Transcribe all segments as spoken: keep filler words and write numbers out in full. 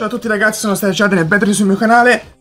Ciao a tutti ragazzi, sono Stare Chad e benvenuti sul mio canale.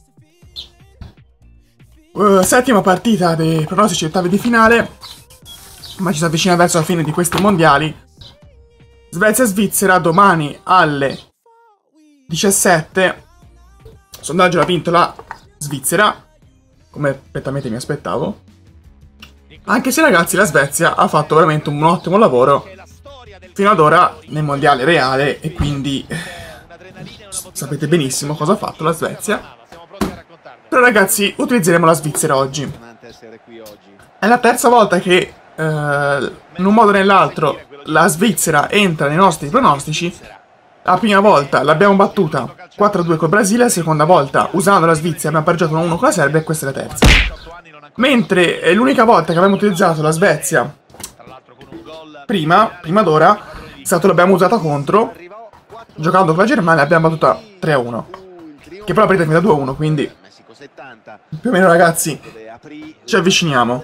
uh, Settima partita dei pronostici ottavi di finale, ma ci si avvicina verso la fine di questi mondiali. Svezia-Svizzera domani alle diciassette. Sondaggio l'ha vinto la Svizzera, come perfettamente mi aspettavo. Anche se ragazzi la Svezia ha fatto veramente un ottimo lavoro fino ad ora nel mondiale reale, e quindi sapete benissimo cosa ha fatto la Svezia. Però ragazzi, utilizzeremo la Svizzera oggi. È la terza volta che eh, in un modo o nell'altro la Svizzera entra nei nostri pronostici. La prima volta l'abbiamo battuta quattro a due col Brasile, la seconda volta usando la Svizzera abbiamo pareggiato uno a uno con la Serbia, e questa è la terza. Mentre è l'unica volta che abbiamo utilizzato la Svezia prima, prima d'ora, è stato l'abbiamo usata contro, giocando con la Germania, abbiamo battuta tre a uno. Che però la partita finita due a uno, quindi più o meno ragazzi ci avviciniamo.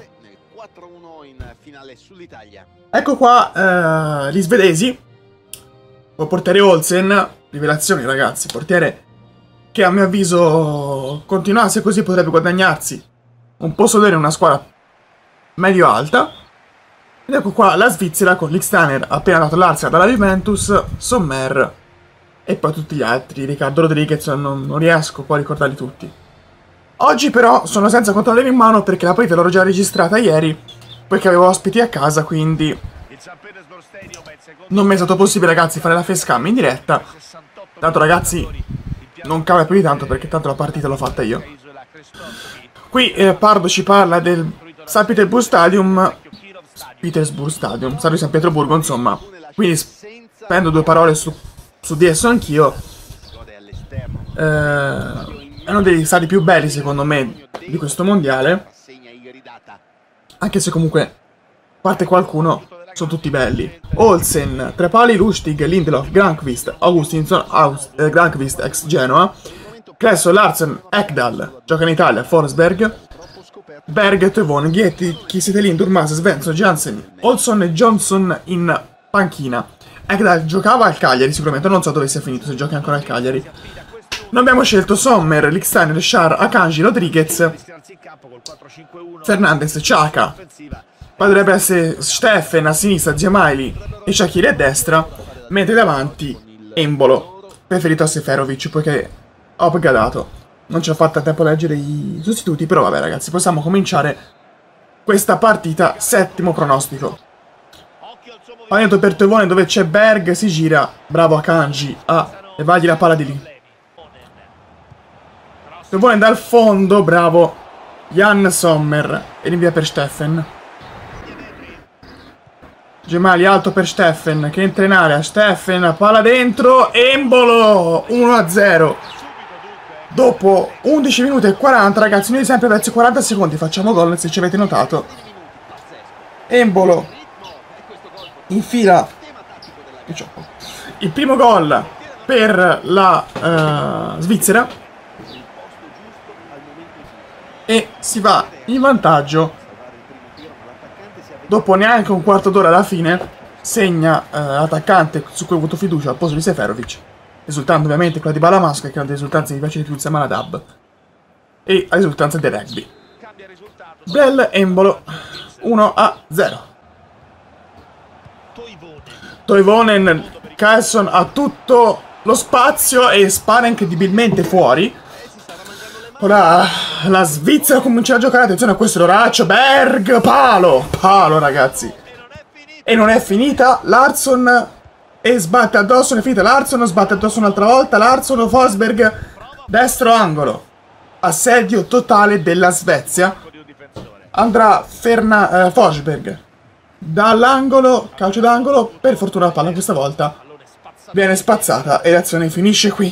Ecco qua eh, gli svedesi. Il portiere Olsen, rivelazioni ragazzi, portiere che a mio avviso continuasse così potrebbe guadagnarsi un posto in una squadra medio-alta. Ed ecco qua la Svizzera con Lichtsteiner appena dato l'Arsenal dalla Juventus, Sommer e poi tutti gli altri, Riccardo Rodriguez, non, non riesco qua a ricordarli tutti. Oggi però sono senza controllare in mano perché la partita l'ho già registrata ieri, poiché avevo ospiti a casa, quindi non mi è stato possibile ragazzi fare la facecam in diretta. Tanto ragazzi non cambia più di tanto perché tanto la partita l'ho fatta io. Qui eh, Pardo ci parla del San Pietroburgo Stadium, Petersburg Stadium, Stadio di San Pietroburgo, insomma. Quindi spendo due parole su, su di esso anch'io. Eh, è uno degli stadi più belli secondo me di questo mondiale, anche se comunque, a parte qualcuno, sono tutti belli. Olsen, Trepali, Lustig, Lindelof, Granqvist, Augustinson, August, eh, Granqvist ex Genoa, Klesso, Larsen, Ekdal, gioca in Italia, Forsberg, Berg, Tevon, Ghietti, Kiese, Durmas, Svensson, Jansen, Olson e Johnson in panchina. Ekdal giocava al Cagliari sicuramente, non so dove sia finito, se gioca ancora al Cagliari. Non abbiamo scelto Sommer, Lichtsteiner, Schär, Akanji, Rodriguez, Fernandez, Xhaka. Poi dovrebbe essere Steffen a sinistra, Gemayli e Shaqiri a destra, mentre davanti Embolo, preferito a Seferovic, poiché ho upgradato. Non ci ho fatto tempo a leggere i sostituti, però vabbè ragazzi, possiamo cominciare questa partita. Settimo pronostico. Pallinato per Tevone dove c'è Berg, si gira, bravo Akanji a levargli la palla di lì. Tevone dal fondo, bravo Jan Sommer, e rinvia per Steffen. Gemali alto per Steffen, che entra in area, Steffen, palla dentro, Embolo, uno a zero. Dopo undici minuti e quaranta, ragazzi, noi sempre verso i quaranta secondi facciamo gol, se ci avete notato. Embolo infila il primo gol per la uh, Svizzera e si va in vantaggio. Dopo neanche un quarto d'ora alla fine segna uh, l'attaccante su cui ho avuto fiducia al posto di Seferovic, risultando ovviamente quella di Balamasca, che è una delle risultanze che mi piace di più insieme alla Dab, e la risultanza del rugby. Bell Embolo uno a zero. Toivonen, Carlson ha tutto lo spazio e spara incredibilmente fuori. Ora la Svizzera comincia a giocare, attenzione a questo l'oraccio, Berg, palo, palo ragazzi. E non è finita, Larsson e sbatte addosso, non è finita, Larsson sbatte addosso un'altra volta, Larsson, Forsberg, destro angolo. Assedio totale della Svezia. Andrà Ferna, eh, Forsberg dall'angolo, calcio d'angolo, per fortuna la palla questa volta viene spazzata e l'azione finisce qui.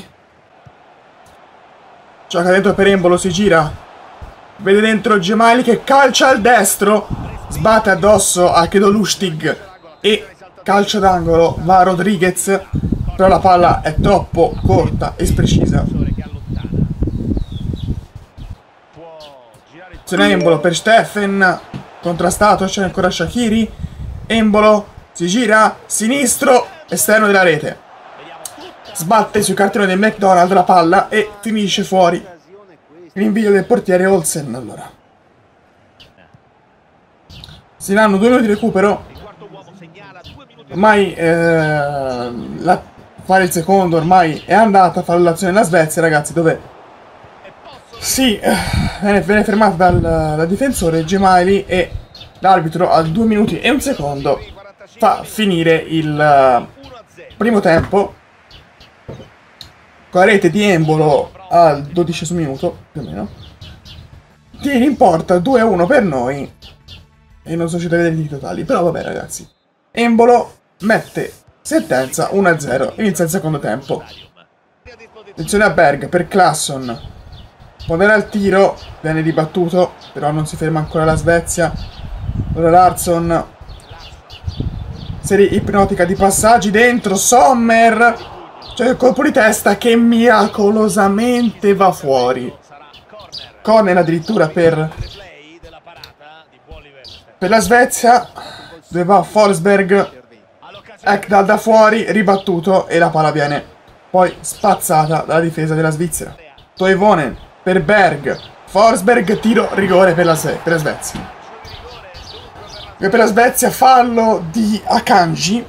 Gioca dentro per Embolo, si gira, vede dentro Gemayli che calcia al destro, sbatte addosso a Kedo Lustig e calcio d'angolo va Rodriguez, però la palla è troppo corta e sprecisa. Azione Embolo per Steffen, contrastato, c'è ancora Shaqiri, Embolo si gira, sinistro, esterno della rete. sbatte sui cartoni del McDonald's la palla e finisce fuori. Rinvio del portiere Olsen. Allora si danno due minuti di recupero. Ormai eh, la, fare il secondo ormai è andata a fare l'azione nella Svezia, ragazzi, dove sì, eh, viene, viene fermata dal, dal difensore Gemayli e l'arbitro a due minuti e un secondo fa finire il uh, primo tempo con la rete di Embolo al dodicesimo minuto, più o meno. Tiri in porta due a uno per noi e non sono riuscito a vedere i tiri totali, però vabbè, ragazzi. Embolo mette sentenza uno a zero, inizia il secondo tempo. Attenzione a Berg per Claesson. Pondera il tiro, viene ribattuto, però non si ferma ancora la Svezia. Ora Larsson. Serie ipnotica di passaggi dentro, Sommer. C'è il colpo di testa che miracolosamente va fuori. Corner addirittura per, per la Svezia, dove va Forsberg. Ekdal da fuori, ribattuto e la palla viene poi spazzata dalla difesa della Svizzera. Toivonen per Berg, Forsberg, tiro, rigore per la, per la Svezia. E per la Svezia fallo di Akanji.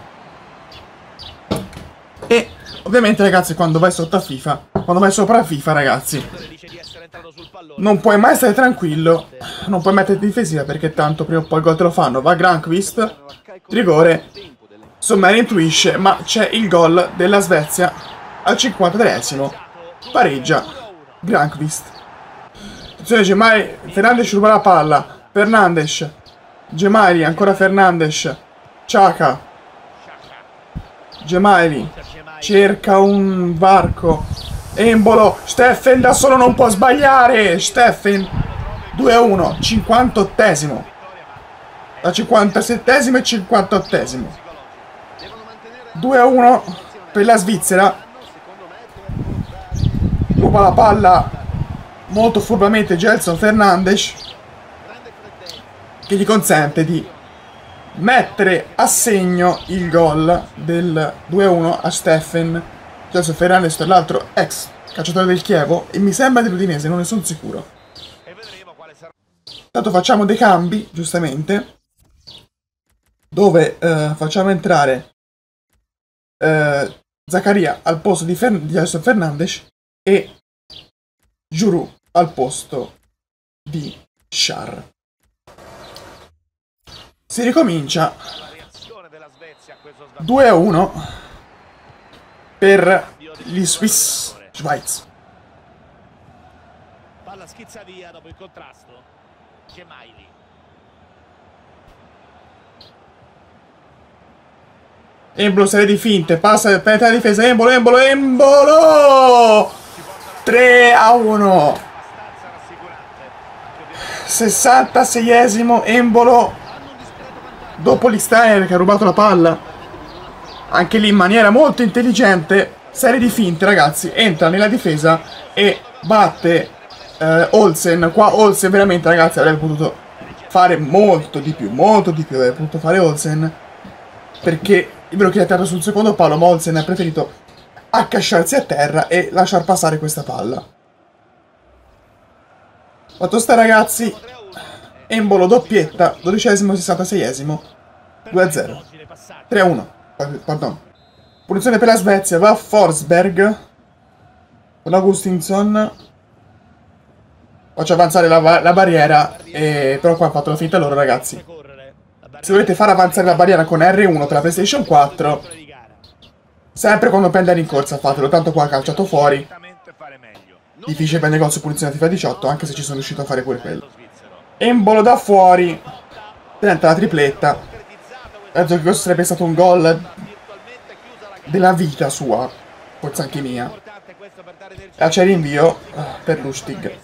E ovviamente, ragazzi, quando vai sotto a FIFA, quando vai sopra a FIFA, ragazzi, non puoi mai stare tranquillo, non puoi mettere difensiva perché tanto prima o poi il gol te lo fanno. Va Granqvist, rigore, Sommer intuisce, ma c'è il gol della Svezia al cinquantatreesimo, pareggia Granqvist. Attenzione, Gemayli, Fernandes ruba la palla, Fernandes, Gemayli, ancora Fernandes, Xhaka, Gemayli, cerca un varco, Embolo, Steffen da solo non può sbagliare, Steffen, due a uno, cinquantottesimo, da cinquantasettesimo e cinquantottesimo, due a uno per la Svizzera. Ruba la palla molto furbamente Gelson Fernandes, che gli consente di mettere a segno il gol del due a uno a Steffen. Gelson Fernandes, tra l'altro ex calciatore del Chievo e mi sembra dell'Udinese, non ne sono sicuro. Intanto facciamo dei cambi, giustamente, dove eh, facciamo entrare eh, Zaccaria al posto di, Fer di Gelson Fernandes e Giroud al posto di Schär. Si ricomincia due a uno per gli Swiss Schweiz. Palla schizza via dopo il contrasto. Gemayli. Embolo, serie di finte, passa, penetra la difesa, Embolo, Embolo, Embolo! tre a uno. sessantaseiesimo, Embolo, dopo l'Steiner che ha rubato la palla, anche lì in maniera molto intelligente, serie di finte, ragazzi, entra nella difesa e batte eh, Olsen. Qua Olsen veramente, ragazzi, avrebbe potuto fare molto di più, molto di più avrebbe potuto fare Olsen, perché è vero che ha tirato sul secondo palo, ma Olsen ha preferito accasciarsi a terra e lasciar passare questa palla. Fatto sta, ragazzi, Embolo doppietta, dodicesimo, sessantaseiesimo, due a zero, tre a uno, pardon. Punizione per la Svezia, va Forsberg con Augustinsson. Faccio avanzare la, la barriera, e, però qua ha fatto la finta loro, ragazzi. Se volete far avanzare la barriera con R uno per la PlayStation quattro, sempre quando prende in corsa fatelo, tanto qua ha calciato fuori. Difficile prendere gol su punizione FIFA diciotto, anche se ci sono riuscito a fare pure quello. Embolo da fuori, tenta la tripletta. Penso che questo sarebbe stato un gol della vita sua, forse anche mia. E c'è rinvio per Lustig.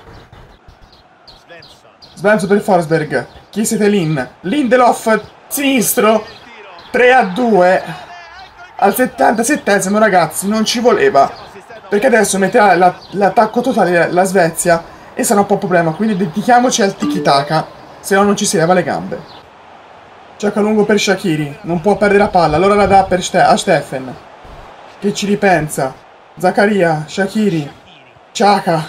Svensson per Forsberg, Kiese Lin, Lindelof sinistro, tre a due al settantasettesimo, ragazzi, non ci voleva, perché adesso metterà l'attacco totale la Svezia e sarà un po' un problema, quindi dedichiamoci al tiki-taka, se no non ci si leva le gambe. Gioca lungo per Shaqiri, non può perdere la palla, allora la dà per Ste a Steffen. che ci ripensa. Zaccaria, Shaqiri, Xhaka,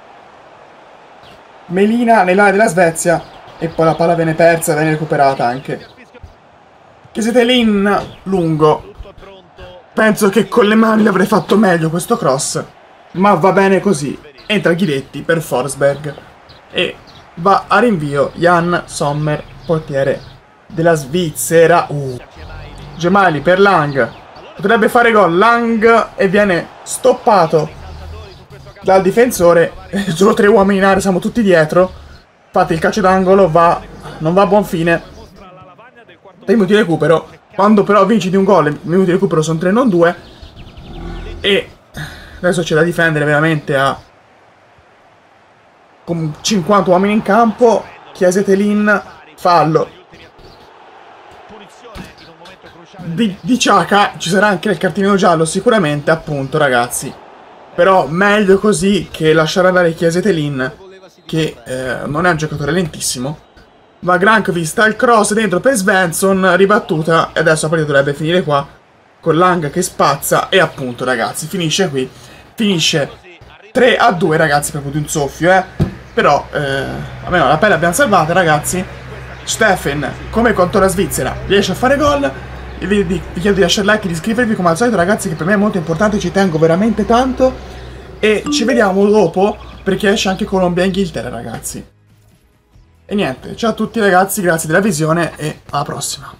Melina nell'area della Svezia e poi la palla viene persa e viene recuperata anche. Chiesete l'in lungo. Penso che con le mani l'avrei fatto meglio questo cross, ma va bene così. Entra Ghiretti per Forsberg e va a rinvio Jan Sommer, portiere della Svizzera. Uh. Gemayli per Lang. Potrebbe fare gol Lang e viene stoppato dal difensore. Solo tre uomini in area, siamo tutti dietro. Infatti il calcio d'angolo va, non va a buon fine. Dai minuti di recupero. Quando però vinci di un gol, i minuti di recupero sono tre non due. E adesso c'è da difendere veramente a con cinquanta uomini in campo. Chiesete l'in, fallo di, di Xhaka. Ci sarà anche il cartellino giallo sicuramente, appunto, ragazzi. Però meglio così che lasciare andare Chiesete l'in, che eh, non è un giocatore lentissimo. Va Granqvist al cross dentro per Svensson, ribattuta, e adesso la partita dovrebbe finire qua con Lang che spazza e appunto, ragazzi, finisce qui. Finisce tre a due, ragazzi, proprio di un soffio, eh. Però, eh, almeno la pelle abbiamo salvata, ragazzi. Steffen, come contro la Svizzera, riesce a fare gol. Vi, vi, vi chiedo di lasciare like e di iscrivervi come al solito, ragazzi, che per me è molto importante, ci tengo veramente tanto. E ci vediamo dopo, perché esce anche Colombia e Inghilterra, ragazzi. E niente, ciao a tutti ragazzi, grazie della visione e alla prossima.